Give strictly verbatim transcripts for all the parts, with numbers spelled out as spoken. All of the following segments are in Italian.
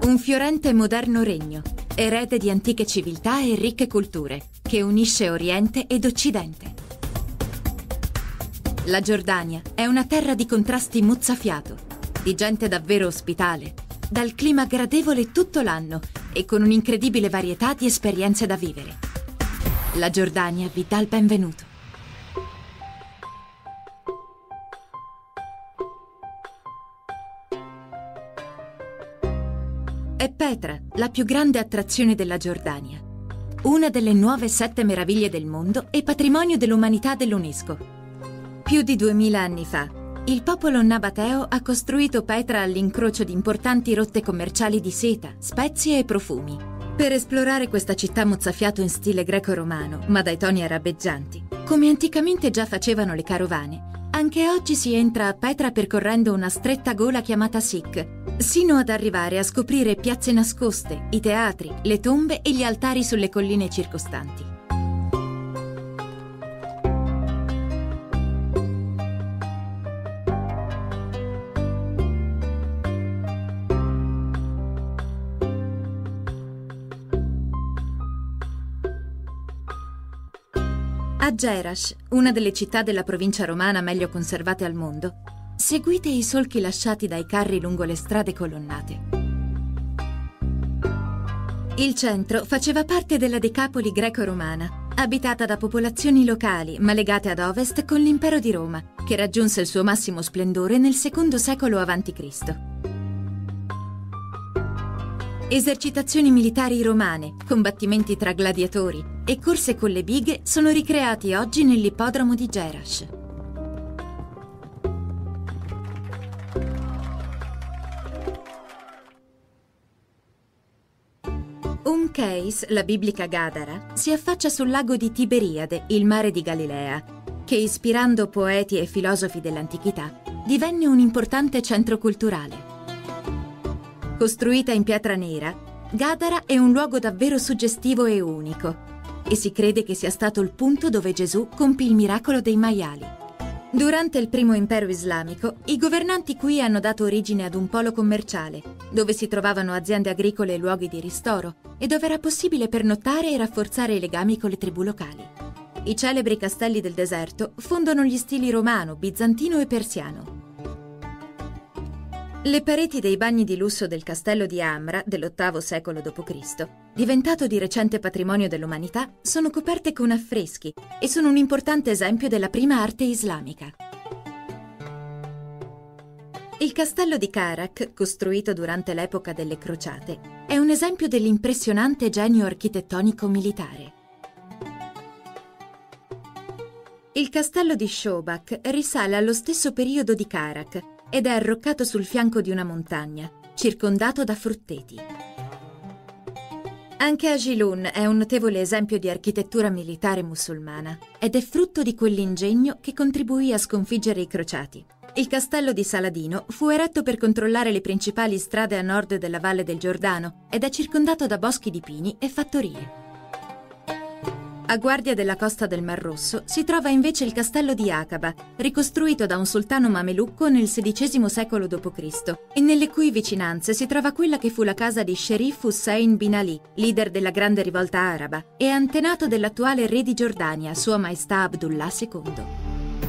Un fiorente e moderno regno, erede di antiche civiltà e ricche culture, che unisce Oriente ed Occidente. La Giordania è una terra di contrasti mozzafiato, di gente davvero ospitale, dal clima gradevole tutto l'anno e con un'incredibile varietà di esperienze da vivere. La Giordania vi dà il benvenuto. È Petra, la più grande attrazione della Giordania, una delle nuove sette meraviglie del mondo e patrimonio dell'umanità dell'UNESCO. Più di duemila anni fa, il popolo nabateo ha costruito Petra all'incrocio di importanti rotte commerciali di seta, spezie e profumi. Per esplorare questa città mozzafiato in stile greco-romano, ma dai toni arabeggianti, come anticamente già facevano le carovane, anche oggi si entra a Petra percorrendo una stretta gola chiamata Sikh, sino ad arrivare a scoprire piazze nascoste, i teatri, le tombe e gli altari sulle colline circostanti. A Jerash, una delle città della provincia romana meglio conservate al mondo, seguite i solchi lasciati dai carri lungo le strade colonnate. Il centro faceva parte della Decapoli greco-romana, abitata da popolazioni locali ma legate ad ovest con l'impero di Roma, che raggiunse il suo massimo splendore nel secondo secolo avanti Cristo. Esercitazioni militari romane, combattimenti tra gladiatori e corse con le bighe sono ricreati oggi nell'ippodromo di Jerash. Um Qais, la biblica Gadara, si affaccia sul lago di Tiberiade, il mare di Galilea, che ispirando poeti e filosofi dell'antichità, divenne un importante centro culturale. Costruita in pietra nera, Gadara è un luogo davvero suggestivo e unico, e si crede che sia stato il punto dove Gesù compì il miracolo dei maiali. Durante il primo impero islamico, i governanti qui hanno dato origine ad un polo commerciale, dove si trovavano aziende agricole e luoghi di ristoro, e dove era possibile pernottare e rafforzare i legami con le tribù locali. I celebri castelli del deserto fondono gli stili romano, bizantino e persiano. Le pareti dei bagni di lusso del castello di Amra, dell'ottavo secolo dopo Cristo, diventato di recente patrimonio dell'umanità, sono coperte con affreschi e sono un importante esempio della prima arte islamica. Il castello di Karak, costruito durante l'epoca delle crociate, è un esempio dell'impressionante genio architettonico militare. Il castello di Shobak risale allo stesso periodo di Karak ed è arroccato sul fianco di una montagna, circondato da frutteti. Anche Ajilun è un notevole esempio di architettura militare musulmana ed è frutto di quell'ingegno che contribuì a sconfiggere i crociati. Il castello di Saladino fu eretto per controllare le principali strade a nord della Valle del Giordano ed è circondato da boschi di pini e fattorie. A guardia della costa del Mar Rosso si trova invece il castello di Aqaba, ricostruito da un sultano mamelucco nel sedicesimo secolo dopo Cristo, e nelle cui vicinanze si trova quella che fu la casa di Sherif Hussein bin Ali, leader della grande rivolta araba, e antenato dell'attuale re di Giordania, Sua Maestà Abdullah secondo.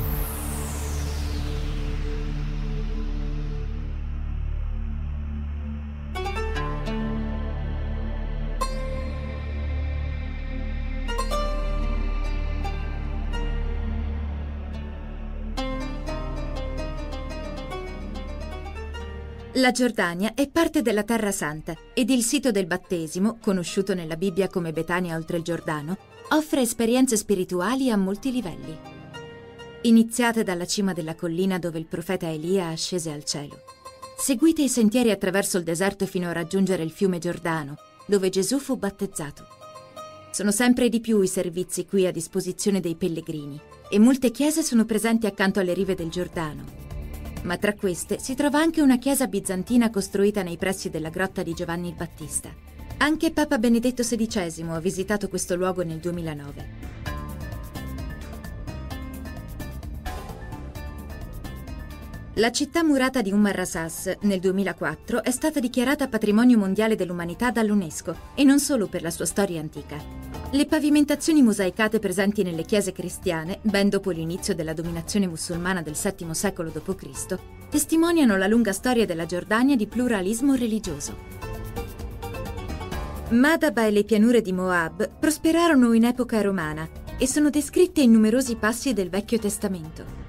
La Giordania è parte della Terra Santa ed il sito del battesimo, conosciuto nella Bibbia come Betania oltre il Giordano, offre esperienze spirituali a molti livelli. Iniziate dalla cima della collina dove il profeta Elia ascese al cielo. Seguite i sentieri attraverso il deserto fino a raggiungere il fiume Giordano, dove Gesù fu battezzato. Sono sempre di più i servizi qui a disposizione dei pellegrini e molte chiese sono presenti accanto alle rive del Giordano. Ma tra queste si trova anche una chiesa bizantina costruita nei pressi della grotta di Giovanni il Battista. Anche Papa Benedetto sedicesimo ha visitato questo luogo nel duemilanove. La città murata di Umm ar-Rasas nel duemilaquattro è stata dichiarata Patrimonio Mondiale dell'Umanità dall'UNESCO, e non solo per la sua storia antica. Le pavimentazioni mosaicate presenti nelle chiese cristiane, ben dopo l'inizio della dominazione musulmana del settimo secolo dopo Cristo, testimoniano la lunga storia della Giordania di pluralismo religioso. Madaba e le pianure di Moab prosperarono in epoca romana e sono descritte in numerosi passi del Vecchio Testamento.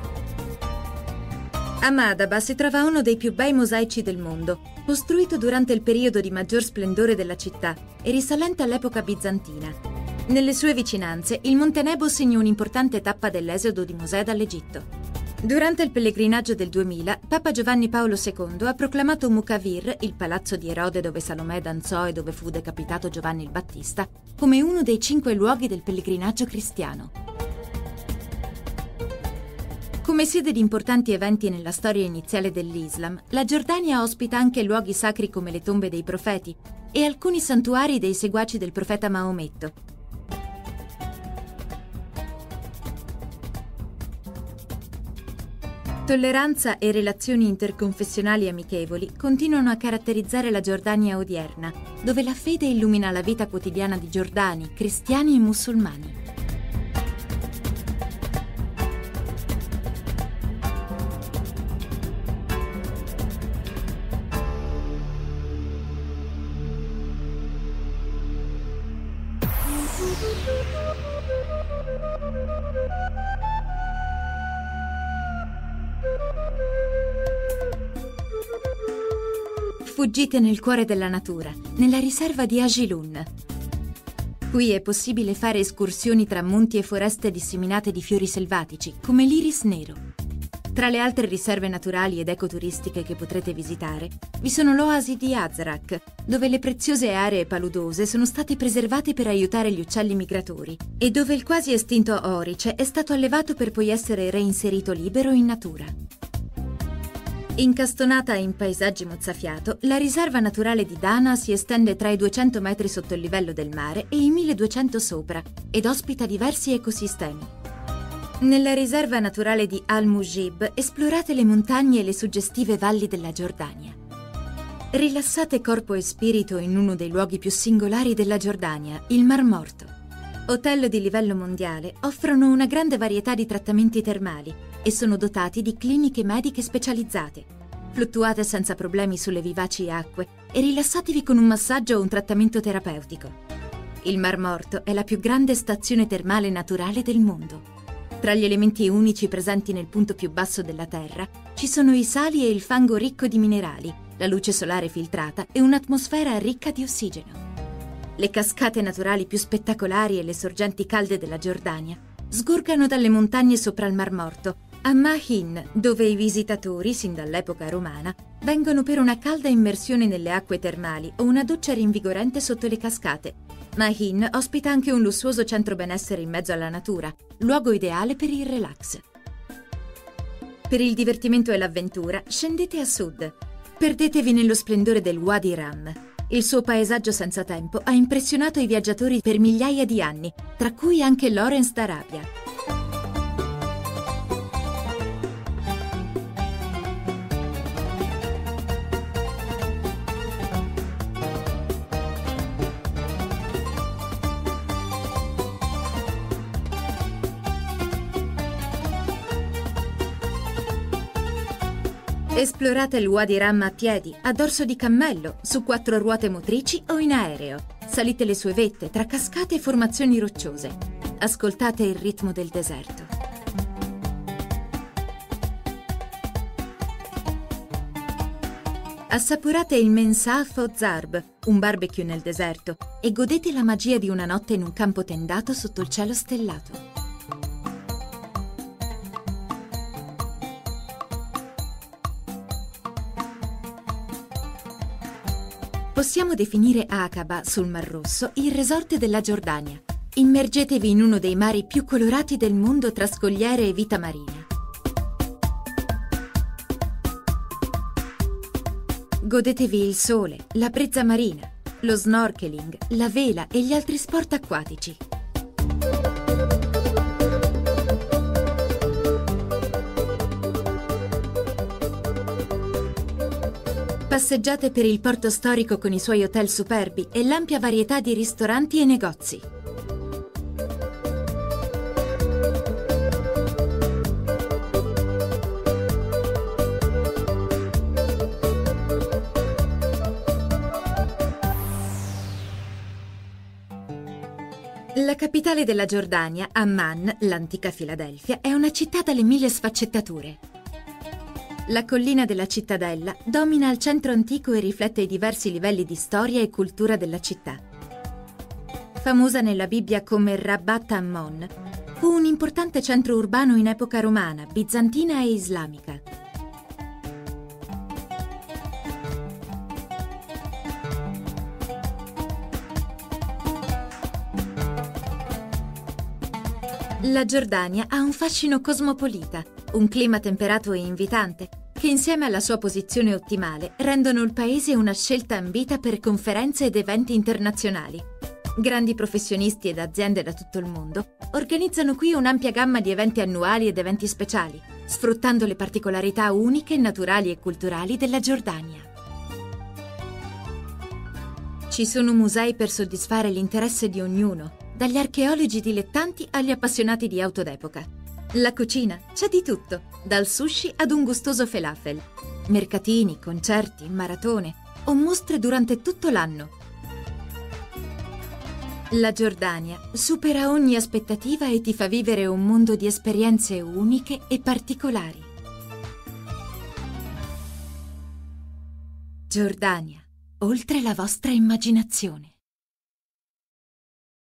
A Madaba si trova uno dei più bei mosaici del mondo, costruito durante il periodo di maggior splendore della città e risalente all'epoca bizantina. Nelle sue vicinanze, il Monte Nebo segna un'importante tappa dell'esodo di Mosè dall'Egitto. Durante il pellegrinaggio del duemila, Papa Giovanni Paolo secondo ha proclamato Mukavir, il palazzo di Erode dove Salomè danzò e dove fu decapitato Giovanni il Battista, come uno dei cinque luoghi del pellegrinaggio cristiano. Come sede di importanti eventi nella storia iniziale dell'Islam, la Giordania ospita anche luoghi sacri come le tombe dei profeti e alcuni santuari dei seguaci del profeta Maometto. Tolleranza e relazioni interconfessionali amichevoli continuano a caratterizzare la Giordania odierna, dove la fede illumina la vita quotidiana di giordani, cristiani e musulmani. Fuggite nel cuore della natura, nella riserva di Ajilun. Qui è possibile fare escursioni tra monti e foreste disseminate di fiori selvatici, come l'iris nero. Tra le altre riserve naturali ed ecoturistiche che potrete visitare, vi sono l'oasi di Azraq, dove le preziose aree paludose sono state preservate per aiutare gli uccelli migratori, e dove il quasi estinto orice è stato allevato per poi essere reinserito libero in natura. Incastonata in paesaggi mozzafiato, la riserva naturale di Dana si estende tra i duecento metri sotto il livello del mare e i milleduecento sopra, ed ospita diversi ecosistemi. Nella riserva naturale di Al-Mujib esplorate le montagne e le suggestive valli della Giordania. Rilassate corpo e spirito in uno dei luoghi più singolari della Giordania, il Mar Morto. Hotel di livello mondiale offrono una grande varietà di trattamenti termali e sono dotati di cliniche mediche specializzate. Fluttuate senza problemi sulle vivaci acque e rilassatevi con un massaggio o un trattamento terapeutico. Il Mar Morto è la più grande stazione termale naturale del mondo. Tra gli elementi unici presenti nel punto più basso della Terra ci sono i sali e il fango ricco di minerali, la luce solare filtrata e un'atmosfera ricca di ossigeno. Le cascate naturali più spettacolari e le sorgenti calde della Giordania sgorgano dalle montagne sopra il Mar Morto, a Mahin, dove i visitatori, sin dall'epoca romana, vengono per una calda immersione nelle acque termali o una doccia rinvigorente sotto le cascate. Mahin ospita anche un lussuoso centro benessere in mezzo alla natura, luogo ideale per il relax. Per il divertimento e l'avventura, scendete a sud. Perdetevi nello splendore del Wadi Ram. Il suo paesaggio senza tempo ha impressionato i viaggiatori per migliaia di anni, tra cui anche Lawrence d'Arabia. Esplorate il Wadi Ram a piedi, a dorso di cammello, su quattro ruote motrici o in aereo. Salite le sue vette tra cascate e formazioni rocciose. Ascoltate il ritmo del deserto. Assaporate il Mensaf o Zarb, un barbecue nel deserto, e godete la magia di una notte in un campo tendato sotto il cielo stellato. Possiamo definire Aqaba, sul Mar Rosso, il resort della Giordania. Immergetevi in uno dei mari più colorati del mondo tra scogliere e vita marina. Godetevi il sole, la brezza marina, lo snorkeling, la vela e gli altri sport acquatici. Passeggiate per il porto storico con i suoi hotel superbi e l'ampia varietà di ristoranti e negozi. La capitale della Giordania, Amman, l'antica Filadelfia, è una città dalle mille sfaccettature. La collina della cittadella domina il centro antico e riflette i diversi livelli di storia e cultura della città. Famosa nella Bibbia come Rabbat Ammon, fu un importante centro urbano in epoca romana, bizantina e islamica. La Giordania ha un fascino cosmopolita, un clima temperato e invitante, che insieme alla sua posizione ottimale rendono il paese una scelta ambita per conferenze ed eventi internazionali. Grandi professionisti ed aziende da tutto il mondo organizzano qui un'ampia gamma di eventi annuali ed eventi speciali, sfruttando le particolarità uniche, naturali e culturali della Giordania. Ci sono musei per soddisfare l'interesse di ognuno, dagli archeologi dilettanti agli appassionati di auto d'epoca. La cucina c'è di tutto, dal sushi ad un gustoso falafel. Mercatini, concerti, maratone o mostre durante tutto l'anno. La Giordania supera ogni aspettativa e ti fa vivere un mondo di esperienze uniche e particolari. Giordania, oltre la vostra immaginazione.